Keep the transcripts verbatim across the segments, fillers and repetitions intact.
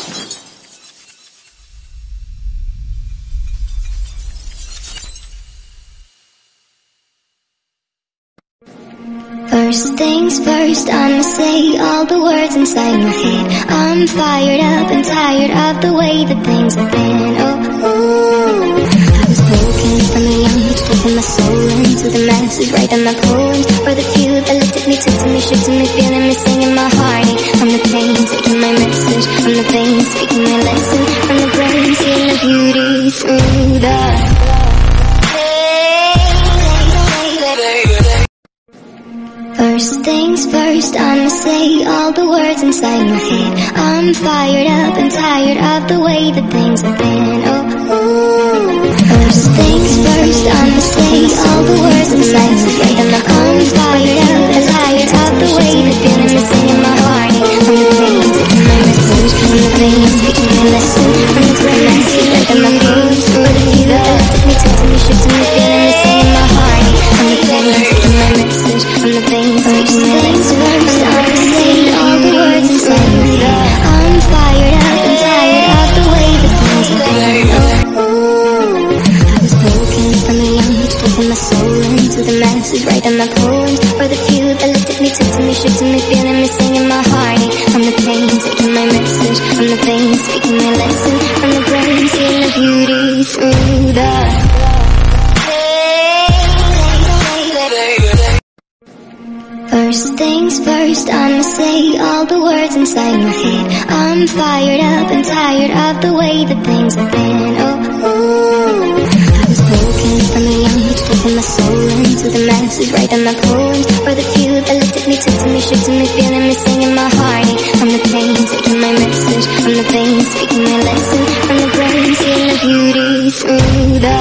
First things first, I'ma say all the words inside my head. I'm fired up and tired of the way that things have been. Oh, ooh. I was broken from a young age, taking my soul into the masses, writing my poems for the few that looked at me, took to me, shook to me, feeling me, singing my heartache. From the pain, taking my message, from the pain, speaking my lesson, from the brain, seeing the beauty through the First things first, I'ma say all the words inside my head. I'm fired up and tired of the way that things have been. Oh, ooh. First things first, I'ma say all the words inside my head. I'm fired up and tired of the way that feeling me, singing my heart. From the pain, taking my message, from the pain, speaking my lesson, from the brain, writing my poems for the few that looked at me, took to me, shook to me, feeling me, singing my heart. From the pain, taking my message, from the pain. First things first, I'ma say all the words inside my head. I'm fired up and tired of the way that things have been. Oh, ooh. I was broken from a young age, taking my soul into the masses, writing my poems for the few that looked at me, took to me, shook to me, feeling me, singing my heartache. From the pain, taking my message, from the pain, speaking my lesson, from the brain, seeing the beauty through the First things first, I'ma say all the words inside my head. I'm fired up and tired of the way that things have been. Oh, ooh. I was broken from a young age, taking my soul into the masses, writing my poems for the few that looked at me, took to me, shook to me, feeling me, singing my heartache. From the pain, taking my message, from the pain, speaking my lesson, from the brain, seeing the beauty through the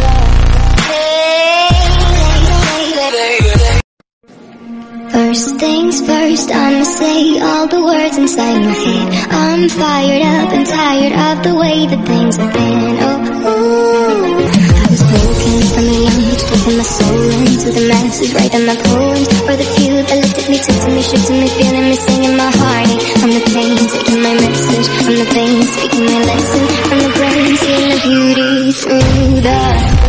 First things first, I'ma say all the words inside my head. I'm fired up and tired of the way that things have been. Oh, ooh. I was broken from a young age, taking my soul into the masses, writing my poems for the few that looked at me, took to me, shook to me, feeling me, singing my heartache. From the pain, taking my message, from the pain, speaking my lesson, from the brain, seeing the beauty through the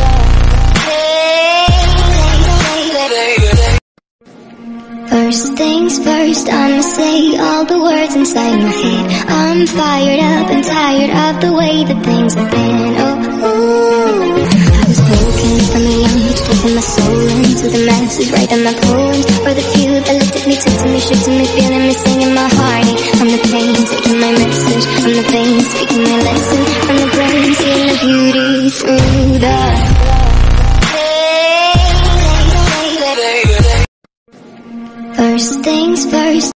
First things first, I'ma say all the words inside my head. I'm fired up and tired of the way that things have been. Oh, ooh. I was broken from a young age, taking my soul into the masses, writing my poems for the few that looked at me, took to me, shook to me, feeling me, singing my heartache. From the pain, taking my message, from the pain, speaking my lesson, from the brain, seeing the beauty through the First things first.